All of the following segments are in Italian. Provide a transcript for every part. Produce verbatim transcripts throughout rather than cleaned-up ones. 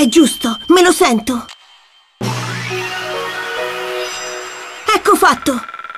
È giusto, me lo sento. Ecco fatto.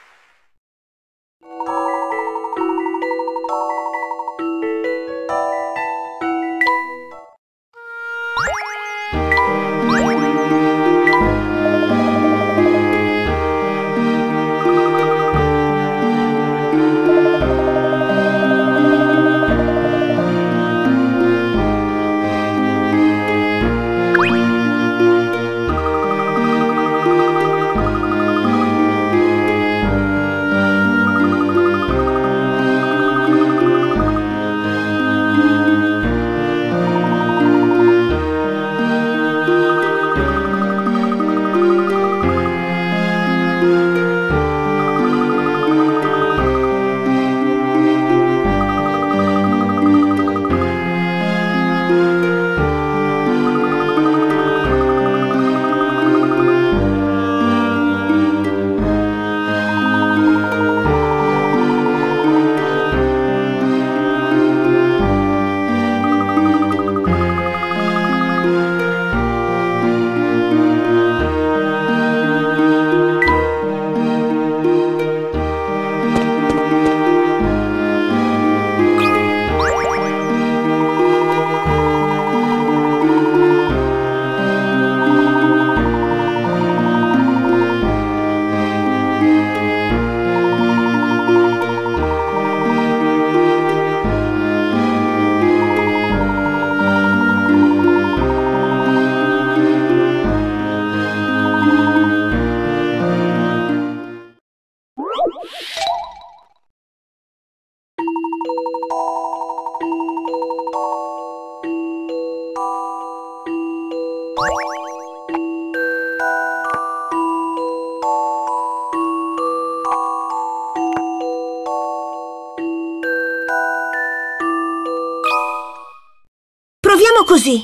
Proviamo così.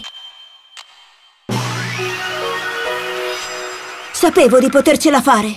Sapevo di potercela fare.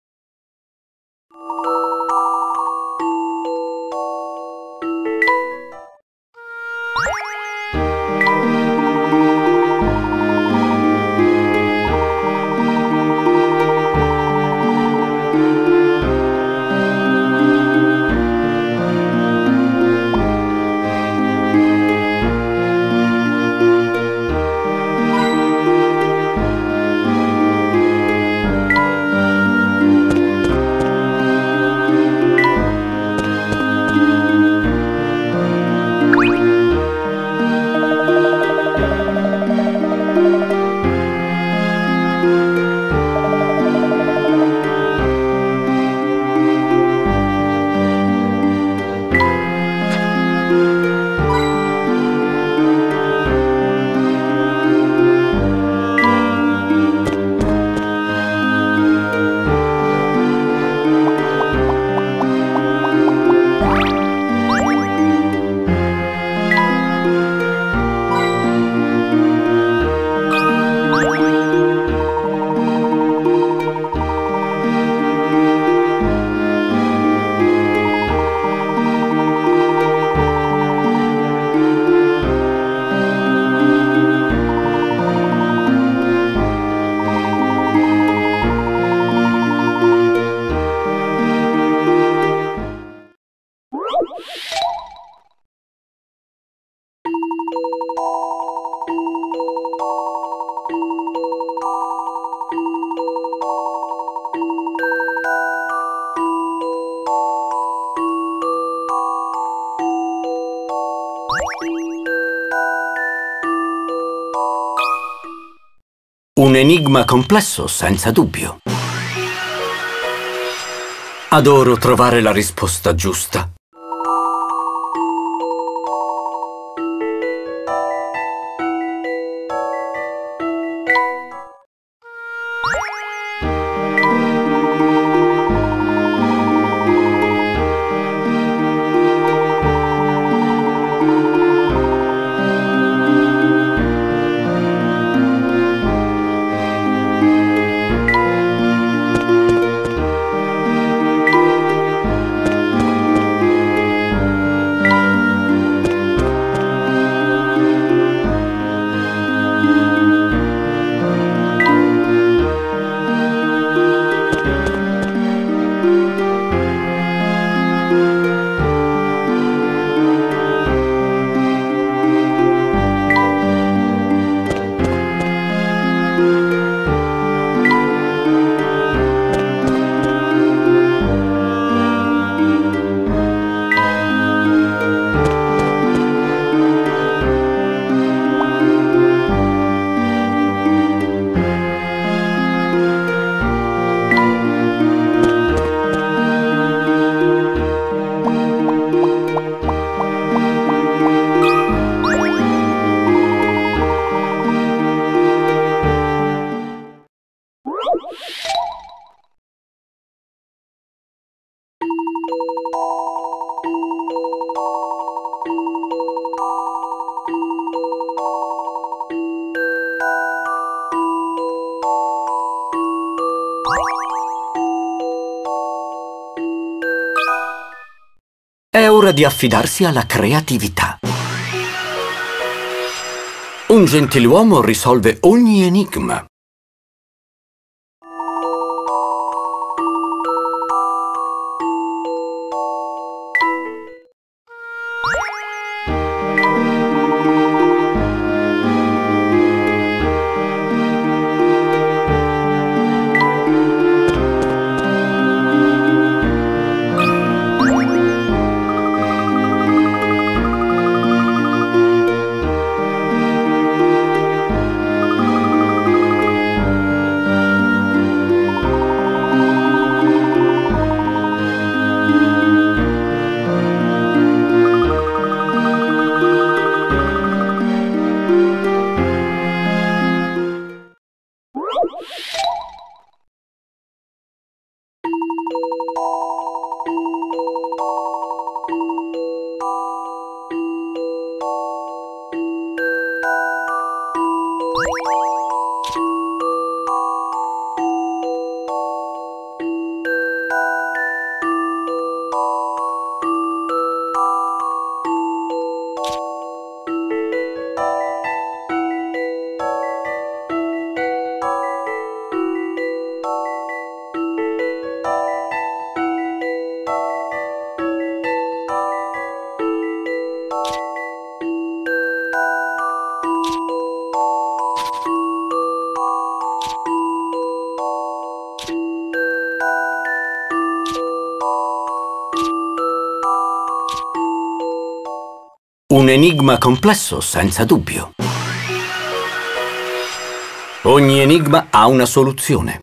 Un enigma complesso, senza dubbio. Adoro trovare la risposta giusta. È ora di affidarsi alla creatività. Un gentiluomo risolve ogni enigma. Un enigma complesso, senza dubbio. Ogni enigma ha una soluzione.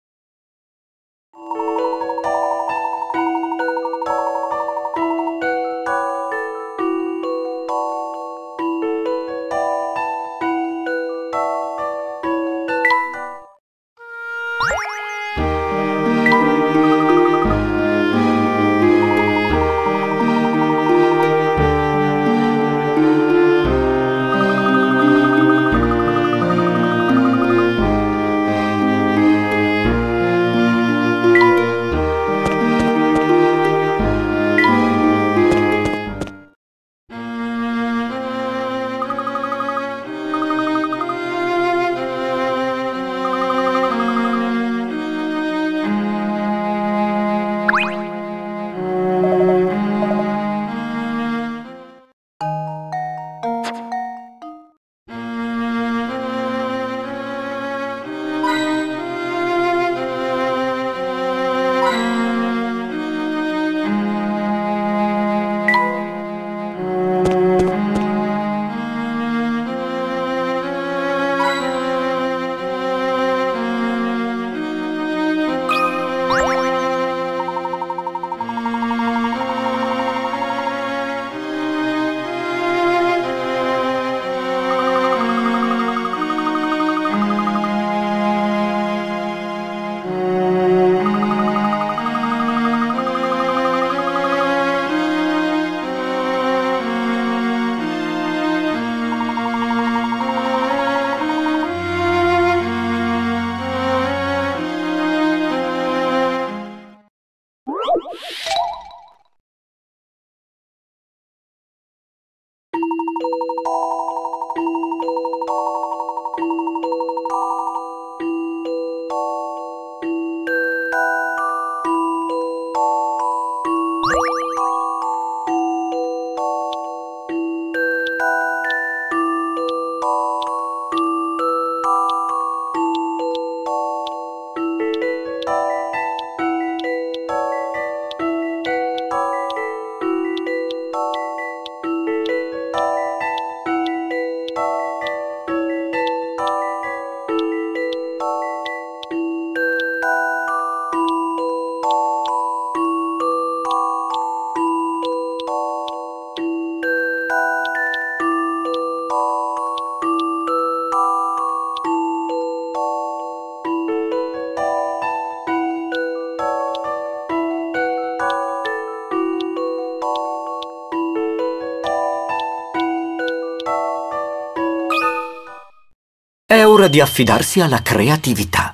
È ora di affidarsi alla creatività.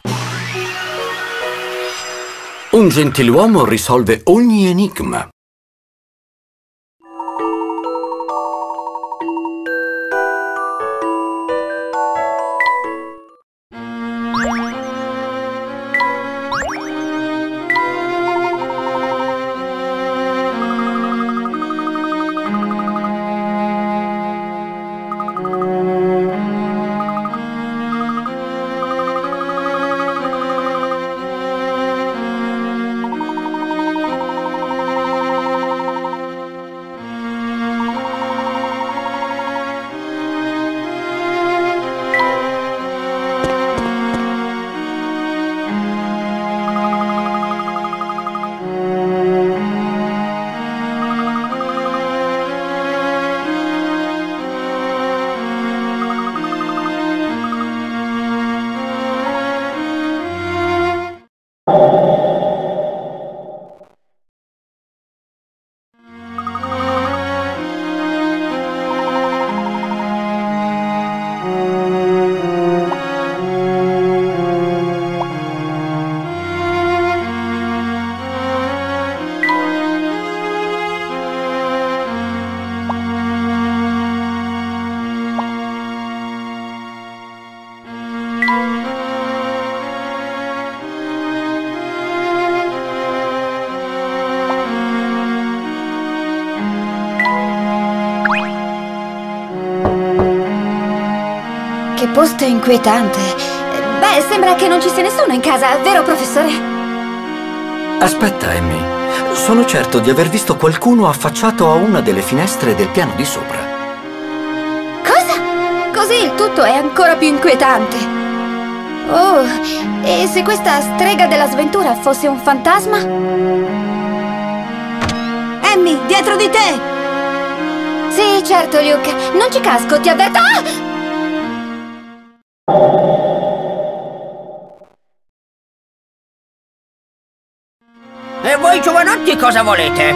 Un gentiluomo risolve ogni enigma. Che posto inquietante. Beh, sembra che non ci sia nessuno in casa, vero professore? Aspetta, Amy. Sono certo di aver visto qualcuno affacciato a una delle finestre del piano di sopra. Cosa? Così il tutto è ancora più inquietante. Oh, e se questa strega della sventura fosse un fantasma? Amy, dietro di te! Sì, certo, Luke. Non ci casco, ti avverto. Ah! E voi giovanotti cosa volete?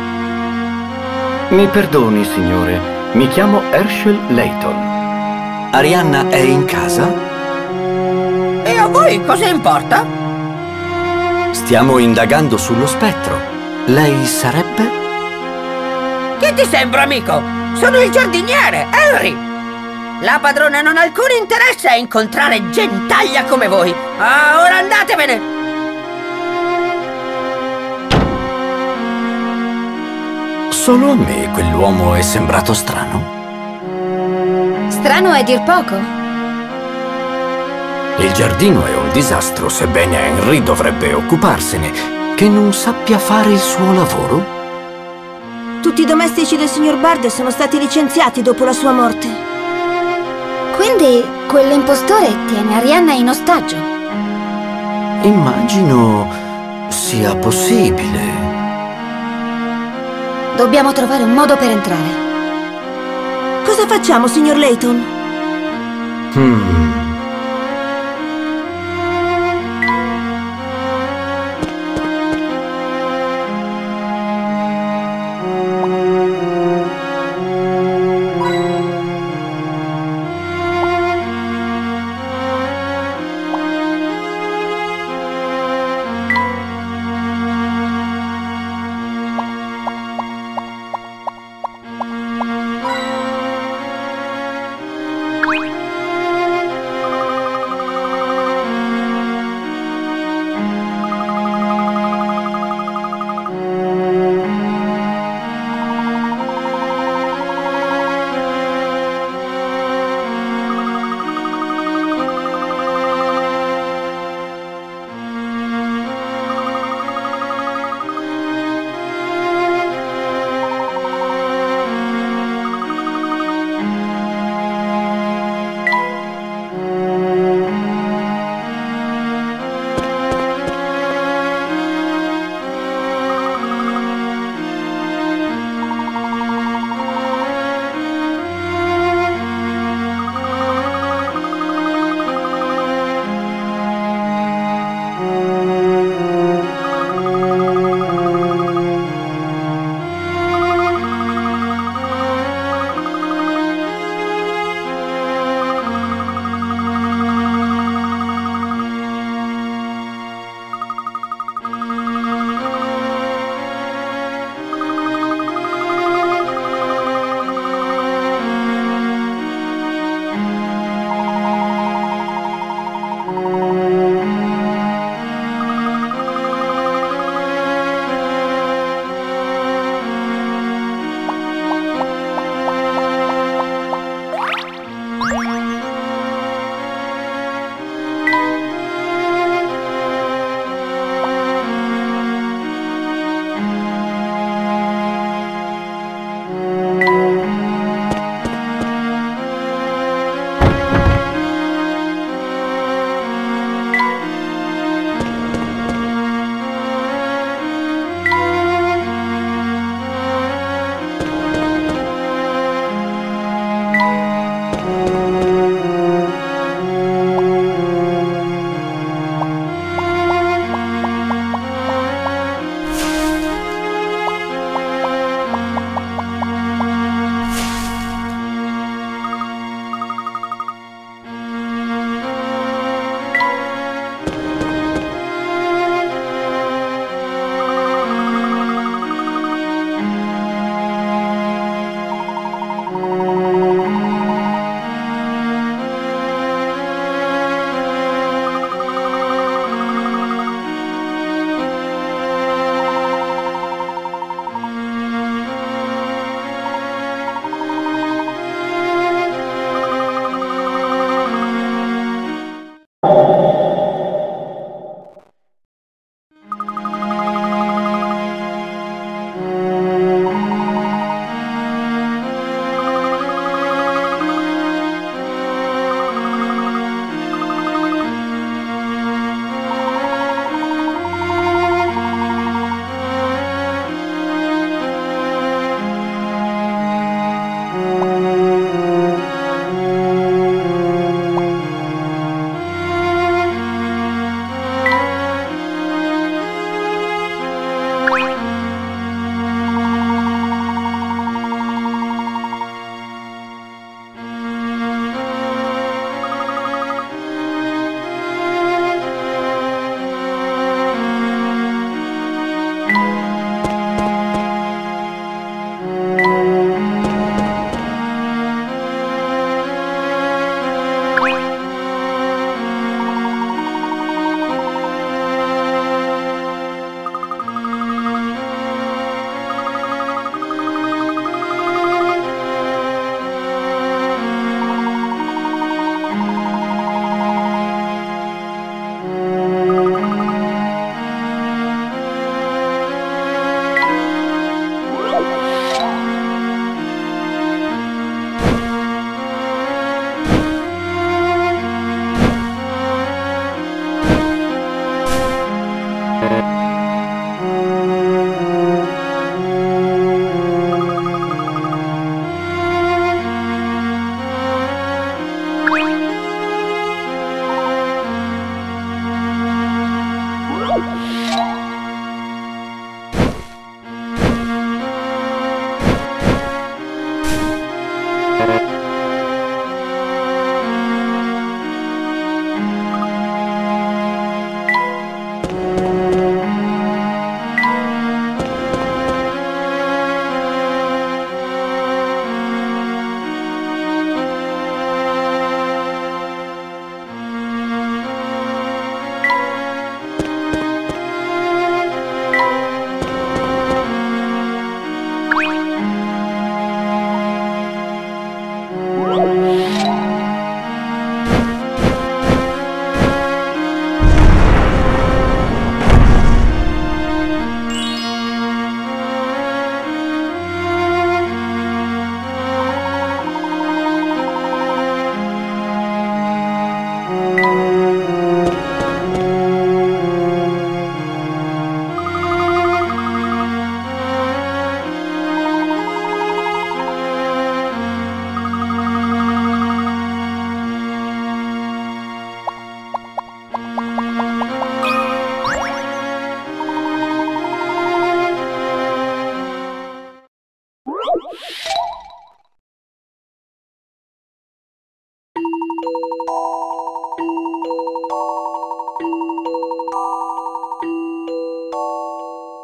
Mi perdoni, signore. Mi chiamo Herschel Layton. Arianna è in casa? E a voi cosa importa? Stiamo indagando sullo spettro. Lei sarebbe? Chi ti sembra, amico? Sono il giardiniere, Henry! La padrona non ha alcun interesse a incontrare gentaglia come voi. Ah, ora andatevene! Solo a me quell'uomo è sembrato strano? Strano è dir poco. Il giardino è un disastro, sebbene Henry dovrebbe occuparsene. Che non sappia fare il suo lavoro? Tutti i domestici del signor Bard sono stati licenziati dopo la sua morte. Quindi quell'impostore tiene Arianna in ostaggio? Immagino sia possibile. Dobbiamo trovare un modo per entrare. Cosa facciamo, signor Layton? Hmm.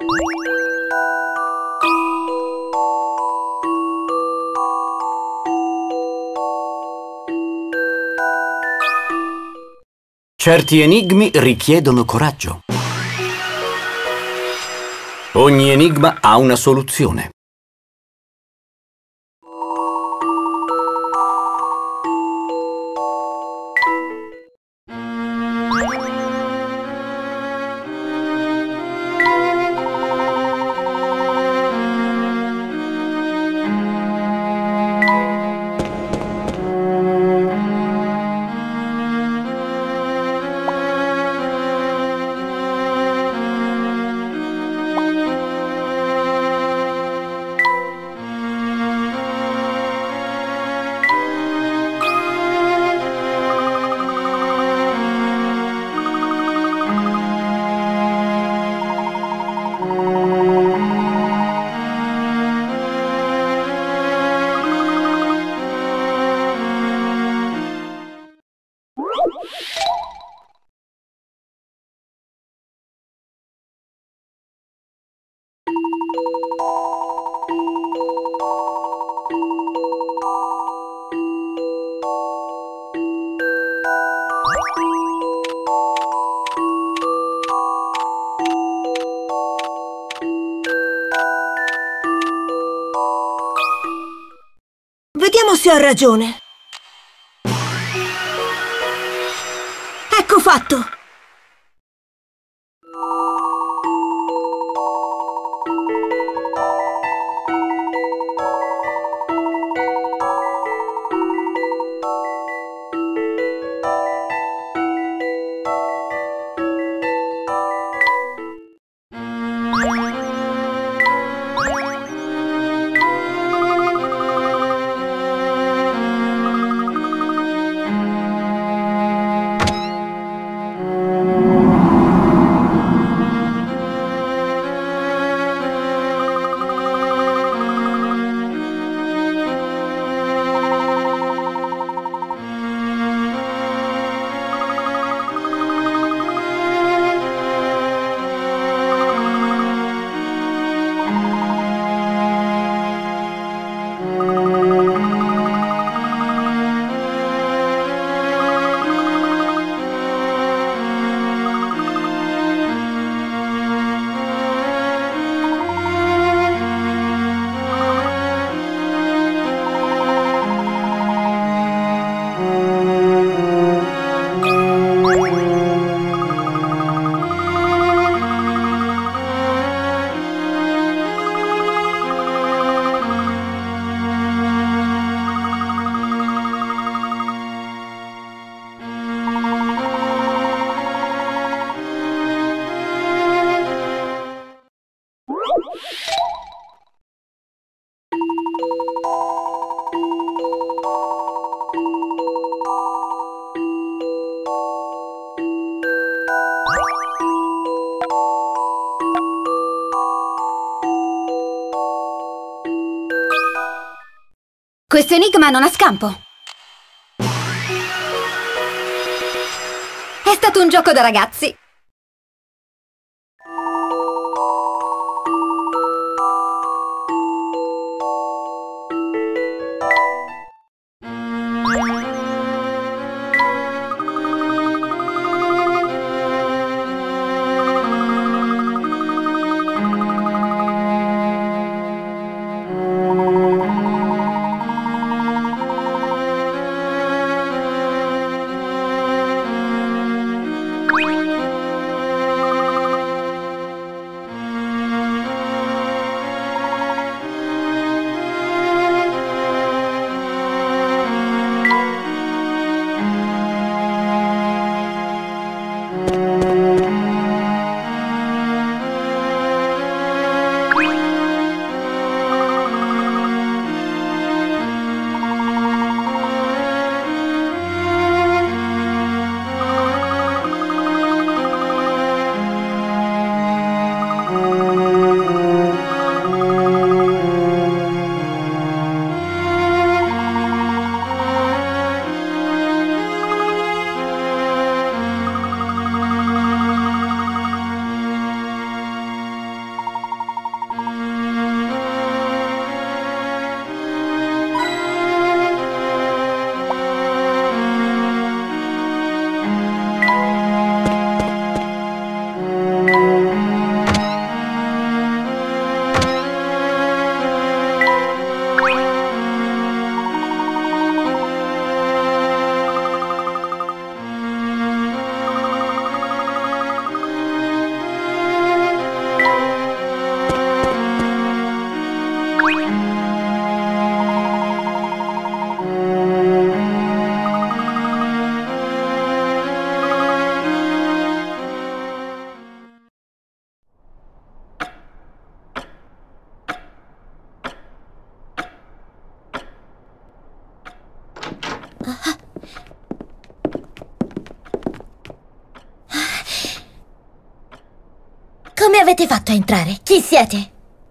Certi enigmi richiedono coraggio. Ogni enigma ha una soluzione. Vediamo se ho ragione. Ecco fatto! Questo enigma non ha scampo. È stato un gioco da ragazzi. avete fatto a entrare? Chi siete?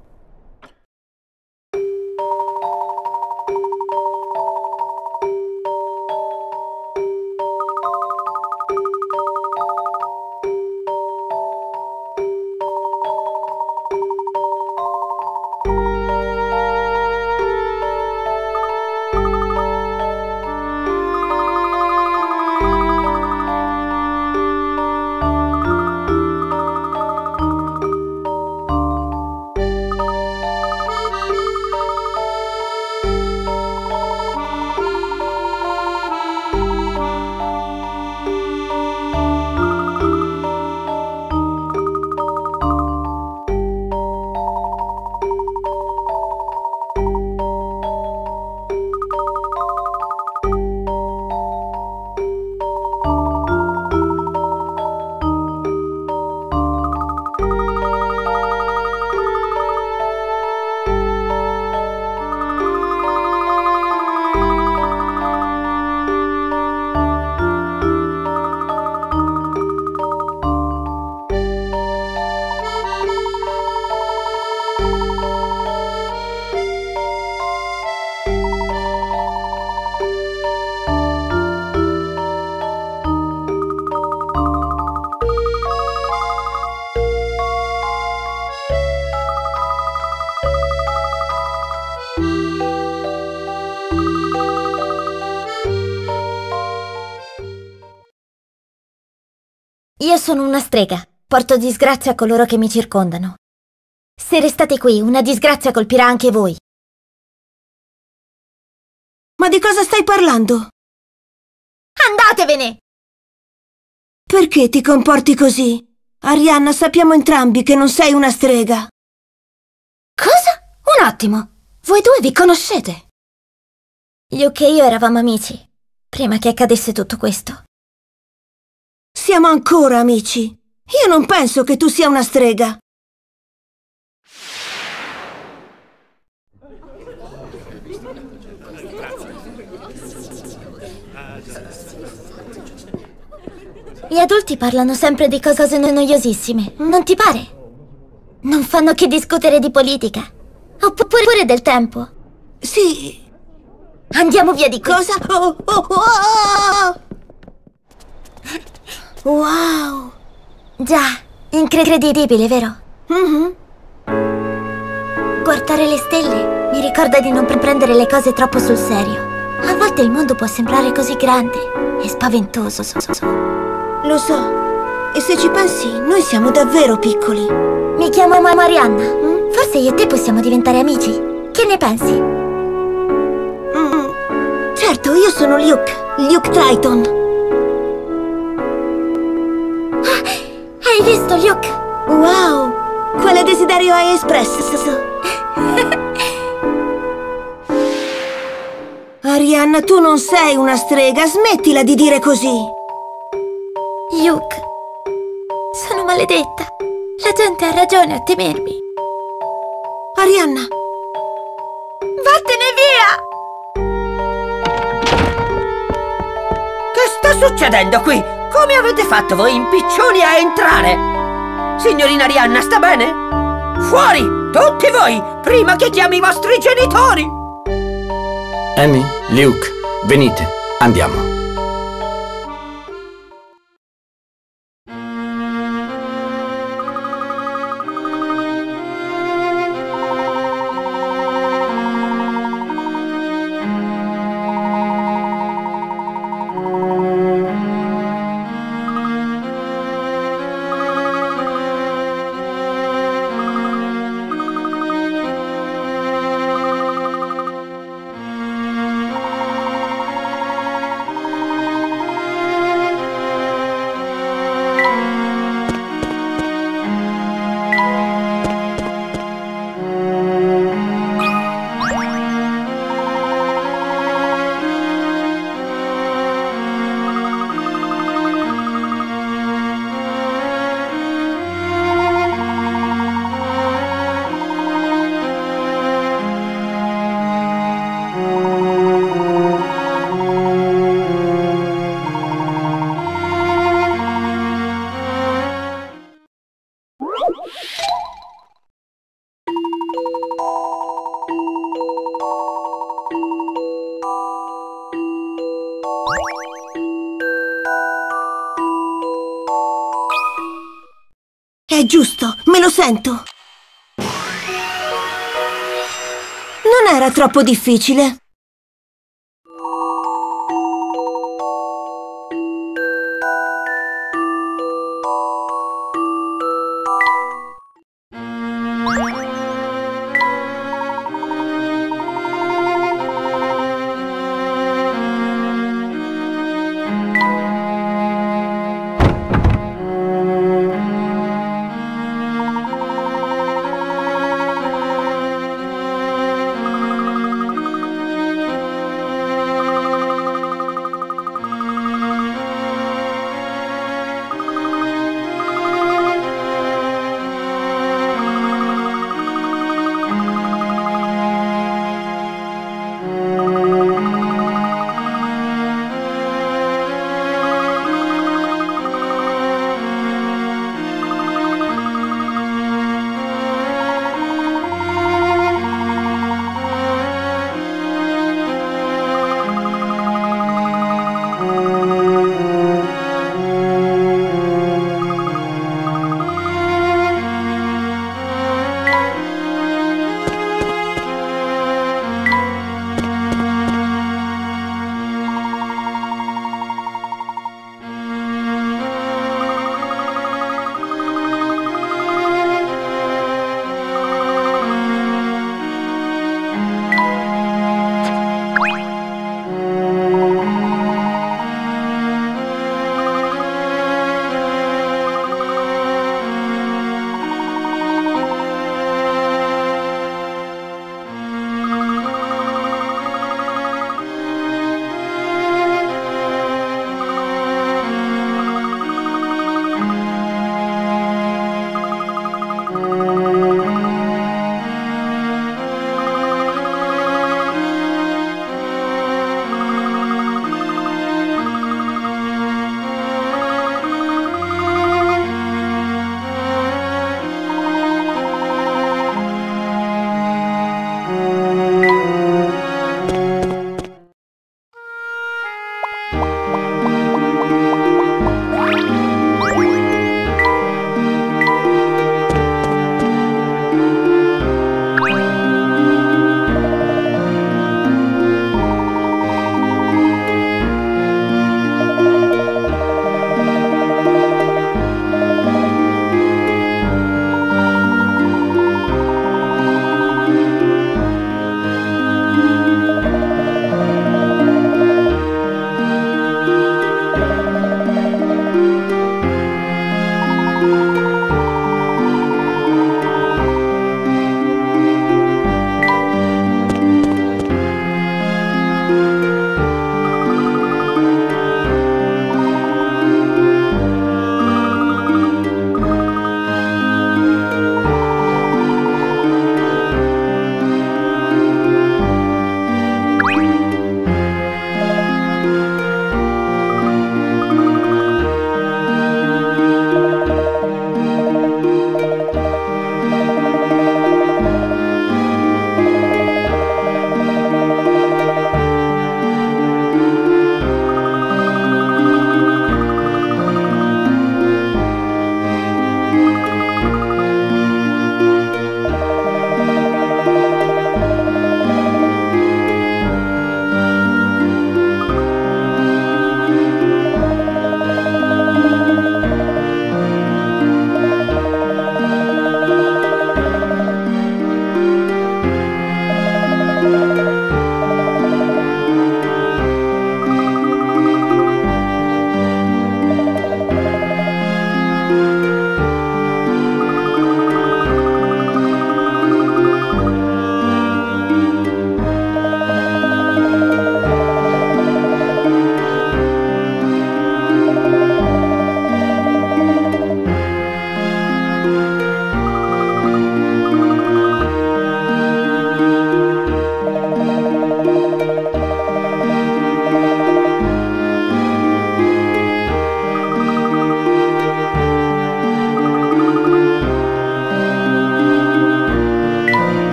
Io sono una strega. Porto disgrazia a coloro che mi circondano. Se restate qui, una disgrazia colpirà anche voi. Ma di cosa stai parlando? Andatevene! Perché ti comporti così? Arianna, sappiamo entrambi che non sei una strega. Cosa? Un attimo. Voi due vi conoscete? Luke e io eravamo amici, prima che accadesse tutto questo. Siamo ancora amici. Io non penso che tu sia una strega. Gli adulti parlano sempre di cose noiosissime, non ti pare? Non fanno che discutere di politica. Oppure pure del tempo. Sì. Andiamo via di qui. Cosa? Oh, oh, oh! Wow! Già, incredibile, vero? Mm-hmm. Guardare le stelle mi ricorda di non prendere le cose troppo sul serio. A volte il mondo può sembrare così grande e spaventoso. Lo so. E se ci pensi, noi siamo davvero piccoli. Mi chiamo Marianna. Mm? Forse io e te possiamo diventare amici. Che ne pensi? Mm. Certo, io sono Luke. Luke Triton. Hai visto, Luke? Wow! Quale desiderio hai espresso? Arianna, tu non sei una strega, smettila di dire così! Luke, sono maledetta. La gente ha ragione a temermi. Arianna! Vattene via! Che sta succedendo qui? Come avete fatto voi impiccioni a entrare? Signorina Arianna, sta bene? Fuori, tutti voi, prima che chiami i vostri genitori! Amy, Luke, venite, andiamo. giusto, me lo sento. Non era troppo difficile.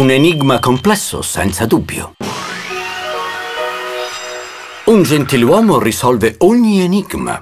Un enigma complesso, senza dubbio. Un gentiluomo risolve ogni enigma.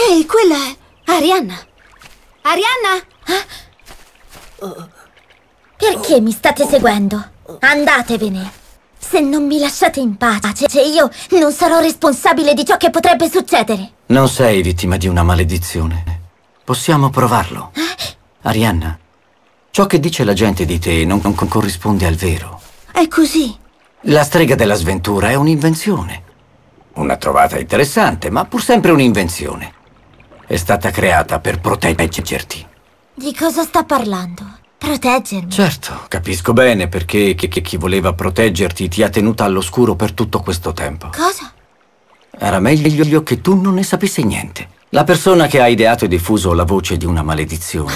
Ehi, quella è... Arianna! Arianna! Eh? Perché mi state seguendo? Andatevene! Se non mi lasciate in pace, io non sarò responsabile di ciò che potrebbe succedere. Non sei vittima di una maledizione. Possiamo provarlo. Arianna, ciò che dice la gente di te non con- corrisponde al vero. È così. La strega della sventura è un'invenzione. Una trovata interessante, ma pur sempre un'invenzione. È stata creata per proteggerti. Di cosa sta parlando? Proteggermi? Certo, capisco bene perché che, che chi voleva proteggerti ti ha tenuta all'oscuro per tutto questo tempo. Cosa? Era meglio che tu non ne sapessi niente. La persona che ha ideato e diffuso la voce di una maledizione.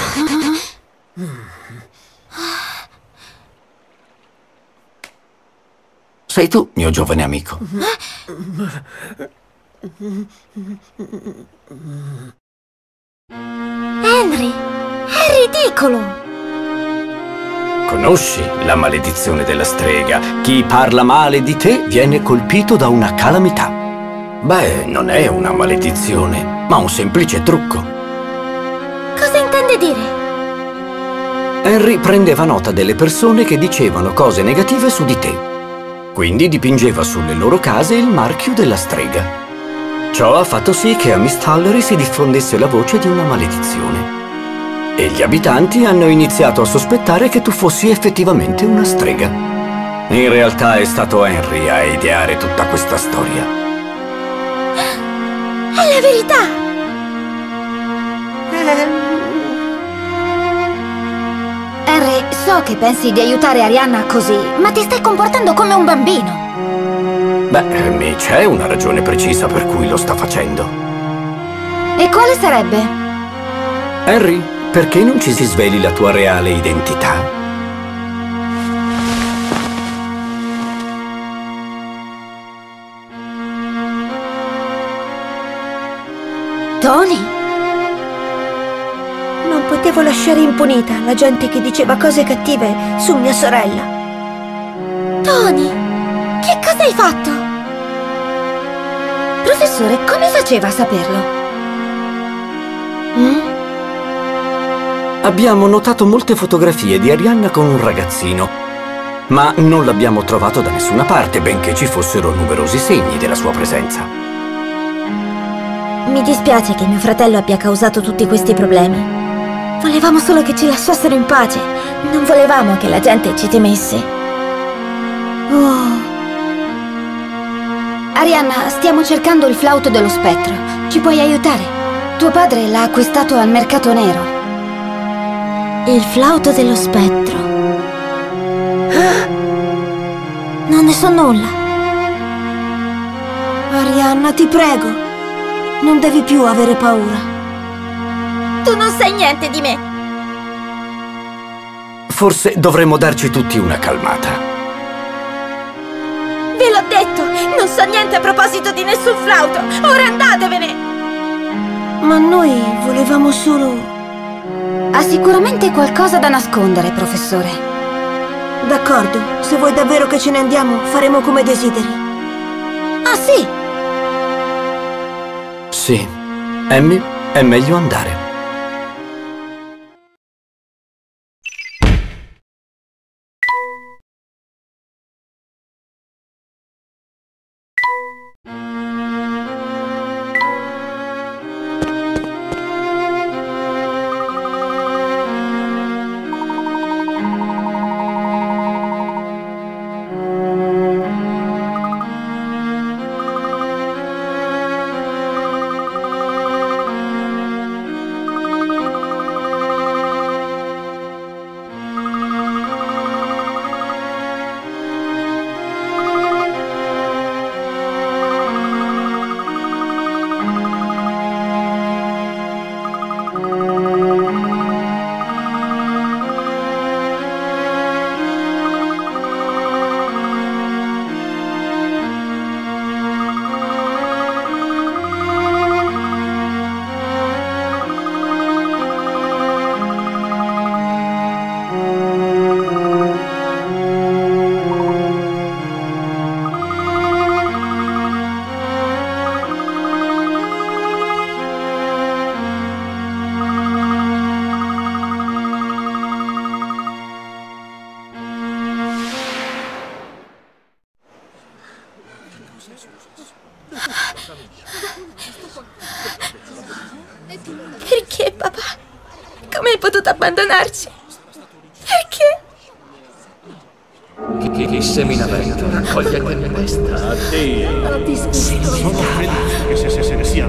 Sei tu, mio giovane amico. Henry! È ridicolo! Conosci la maledizione della strega? Chi parla male di te viene colpito da una calamità. Beh, non è una maledizione, ma un semplice trucco. Cosa intende dire? Henry prendeva nota delle persone che dicevano cose negative su di te. Quindi dipingeva sulle loro case il marchio della strega. Ciò ha fatto sì che a Miss Tullery si diffondesse la voce di una maledizione. E gli abitanti hanno iniziato a sospettare che tu fossi effettivamente una strega. In realtà è stato Henry a ideare tutta questa storia. È la verità! Henry, so che pensi di aiutare Arianna così, ma ti stai comportando come un bambino. Beh, mi c'è una ragione precisa per cui lo sta facendo. E quale sarebbe? Henry, perché non ci si sveli la tua reale identità? Tony? Non potevo lasciare impunita la gente che diceva cose cattive su mia sorella. Tony! Che cosa hai fatto? Professore, come faceva a saperlo? Mm? Abbiamo notato molte fotografie di Arianna con un ragazzino, ma non l'abbiamo trovato da nessuna parte, benché ci fossero numerosi segni della sua presenza. Mi dispiace che mio fratello abbia causato tutti questi problemi. Volevamo solo che ci lasciassero in pace. Non volevamo che la gente ci temesse. Oh. Arianna, stiamo cercando il flauto dello spettro. Ci puoi aiutare? Tuo padre l'ha acquistato al mercato nero. Il flauto dello spettro. Non ne so nulla. Arianna, ti prego. Non devi più avere paura. Tu non sai niente di me. Forse dovremmo darci tutti una calmata. Ve l'ho detto, non so niente a proposito di nessun flauto. Ora andatevene. Ma noi volevamo solo... Ha sicuramente qualcosa da nascondere, professore. D'accordo, se vuoi davvero che ce ne andiamo, faremo come desideri. Ah, sì? Sì, Amy, è meglio andare. Perché, papà? Come hai potuto abbandonarci? Perché? Chi, chi semina vento raccoglie tempesta. Addio. Sono felice che se, se, se ne sia.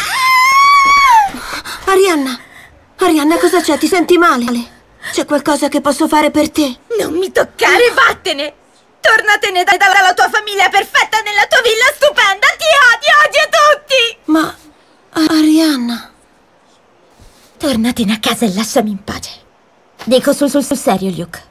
Arianna! Arianna, cosa c'è? Ti senti male? C'è qualcosa che posso fare per te? Non mi toccare, vattene! Tornatene da- dalla tua famiglia perfetta nella tua villa stupenda! Ti odio, odio tutti! Ma... Arianna... Tornatene a casa e lasciami in pace. Dico sul sul, sul serio, Luke.